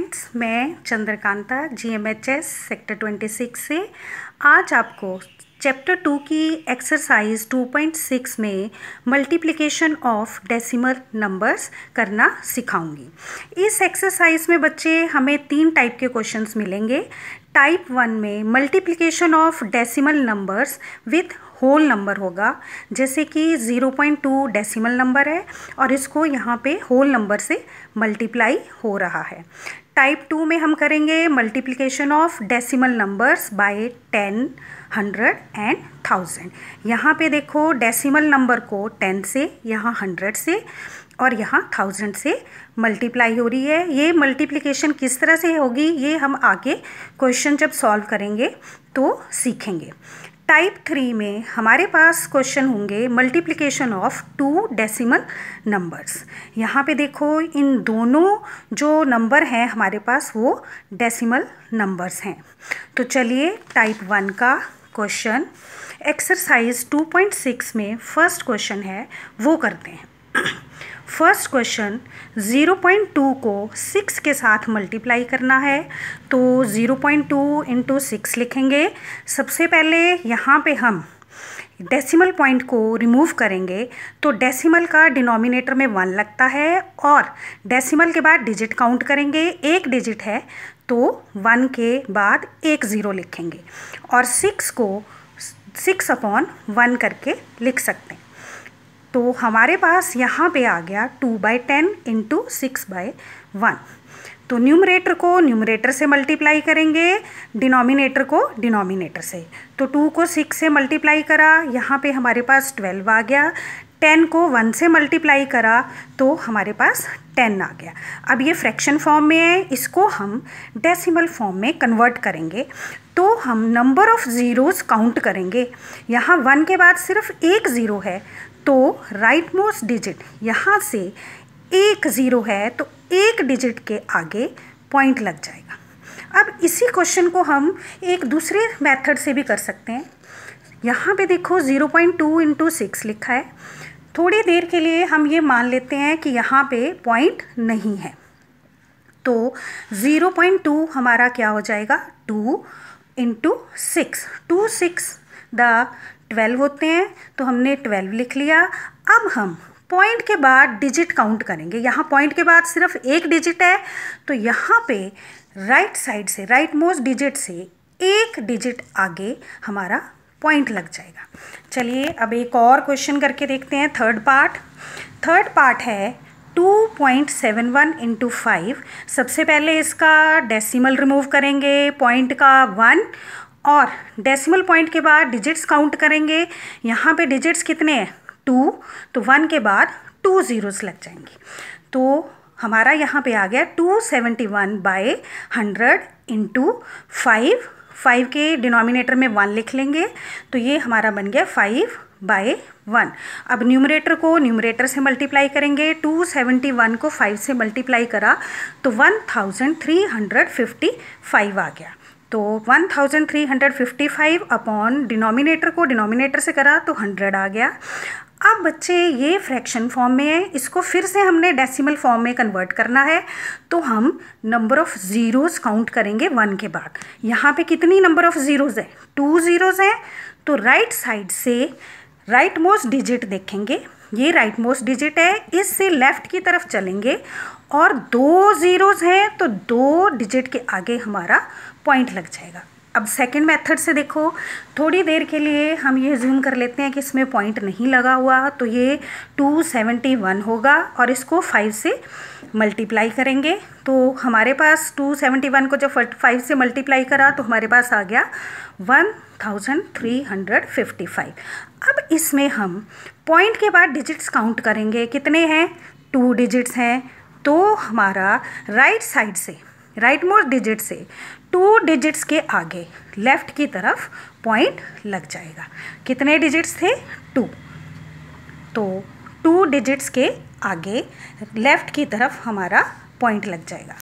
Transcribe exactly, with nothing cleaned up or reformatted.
Friends, मैं Chandrakanta ji M H S sector twenty six से आज आपको चैप्टर टू की एक्सरसाइज टू पॉइंट सिक्स में मल्टीप्लिकेशन ऑफ डेसिमल नंबर्स करना सिखाऊंगी। इस एक्सरसाइज में बच्चे हमें तीन टाइप के क्वेश्चंस मिलेंगे। टाइप वन में multiplication of decimal numbers with whole number होगा, जैसे कि zero point two decimal number है और इसको यहाँ पे होल नंबर से मल्टीप्लाई हो रहा है। टाइप टू में हम करेंगे multiplication of decimal numbers by ten, hundred and thousand. यहाँ पे देखो डेसिमल नंबर को टेन से, यहाँ हंड्रेड से और यहाँ थाउजेंड से मल्टीप्लाई हो रही है। ये मल्टीप्लिकेशन किस तरह से होगी ये हम आगे क्वेश्चन जब सॉल्व करेंगे तो सीखेंगे। टाइप थ्री में हमारे पास क्वेश्चन होंगे multiplication of two decimal numbers. यहाँ पे देखो इन दोनों जो नंबर हैं हमारे पास वो डेसिमल नंबर्स हैं। तो चलिए टाइप वन का question exercise two point six में फर्स्ट क्वेश्चन है वो करते हैं। First question zero point two को सिक्स के साथ मल्टीप्लाई करना है, तो zero point two into six लिखेंगे। सबसे पहले यहाँ पे हम डेसिमल पॉइंट को रिमूव करेंगे, तो डेसिमल का डिनोमिनेटर में वन लगता है और डेसिमल के बाद डिजिट काउंट करेंगे। एक डिजिट है तो वन के बाद एक ज़ीरो लिखेंगे और सिक्स को सिक्स अपॉन वन करके लिख सकते हैं। तो हमारे पास यहाँ पे आ गया two by ten into six by one. तो न्यूमरेटर को न्यूमरेटर से मल्टीप्लाई करेंगे, डिनोमिनेटर को डिनोमिनेटर से। तो टू को सिक्स से मल्टीप्लाई करा, यहाँ पे हमारे पास ट्वेल्व आ गया। टेन को वन से मल्टीप्लाई करा तो हमारे पास टेन आ गया। अब ये फ्रैक्शन फॉर्म में है, इसको हम डेसिमल फॉर्म में कन्वर्ट करेंगे। तो हम नंबर ऑफ़ ज़ीरोज़ काउंट करेंगे। यहाँ वन के बाद सिर्फ एक ज़ीरो है, तो राइट मोस्ट डिजिट यहाँ से एक ज़ीरो है तो एक डिजिट के आगे पॉइंट लग जाएगा। अब इसी क्वेश्चन को हम एक दूसरे मेथड से भी कर सकते हैं। यहाँ पे देखो zero point two into six लिखा है। थोड़ी देर के लिए हम ये मान लेते हैं कि यहाँ पे पॉइंट नहीं है, तो ज़ीरो पॉइंट टू हमारा क्या हो जाएगा, two into six. Two six the twelve होते हैं, तो हमने ट्वेल्व लिख लिया। अब हम पॉइंट के बाद डिजिट काउंट करेंगे। यहाँ पॉइंट के बाद सिर्फ एक डिजिट है, तो यहाँ पे राइट साइड से, राइट मोस्ट डिजिट से एक डिजिट आगे हमारा पॉइंट लग जाएगा। चलिए अब एक और क्वेश्चन करके देखते हैं। थर्ड पार्ट थर्ड पार्ट है two point seven one into five. सबसे पहले इसका डेसिमल रिमूव करेंगे, पॉइंट का वन, और डेसिमल पॉइंट के बाद डिजिट्स काउंट करेंगे। यहाँ पे डिजिट्स कितने हैं, टू, तो वन के बाद टू ज़ीरोस लग जाएंगे। तो हमारा यहाँ पे आ गया two seventy one by hundred into five. Five के डिनोमिनेटर में वन लिख लेंगे, तो ये हमारा बन गया फाइव बाई वन। अब न्यूमरेटर को न्यूमरेटर से मल्टीप्लाई करेंगे। टू सेवेंटी वन को फाइव से मल्टीप्लाई करा तो one thousand three hundred fifty five आ गया। तो one thousand three hundred fifty five upon denominator को डिनोमिनेटर से करा तो हंड्रेड आ गया। अब बच्चे ये फ्रैक्शन फॉर्म में है, इसको फिर से हमने डेसिमल फॉर्म में कन्वर्ट करना है, तो हम नंबर ऑफ़ ज़ीरोज़ काउंट करेंगे वन के बाद। यहाँ पे कितनी नंबर ऑफ़ ज़ीरोज़ है, टू ज़ीरोज़ है, तो राइट साइड से राइट मोस्ट डिजिट देखेंगे। ये राइट मोस्ट डिजिट है, इससे लेफ़्ट की तरफ चलेंगे और दो ज़ीरोज़ हैं तो दो डिजिट के आगे हमारा पॉइंट लग जाएगा। अब सेकंड मेथड से देखो, थोड़ी देर के लिए हम ये ज़ूम कर लेते हैं कि इसमें पॉइंट नहीं लगा हुआ, तो ये टू सेवेंटी वन होगा और इसको फाइव से मल्टीप्लाई करेंगे। तो हमारे पास टू सेवेंटी वन को जब फाइव से मल्टीप्लाई करा तो हमारे पास आ गया one thousand three hundred fifty five. अब इसमें हम पॉइंट के बाद डिजिट्स काउंट करेंगे, कितने हैं, टू डिजिट्स हैं, तो हमारा राइट साइड से, राइट मोस्ट डिजिट से टू डिजिट्स के आगे लेफ़्ट की तरफ पॉइंट लग जाएगा। कितने डिजिट्स थे, टू, तो टू डिजिट्स के आगे लेफ़्ट की तरफ हमारा पॉइंट लग जाएगा।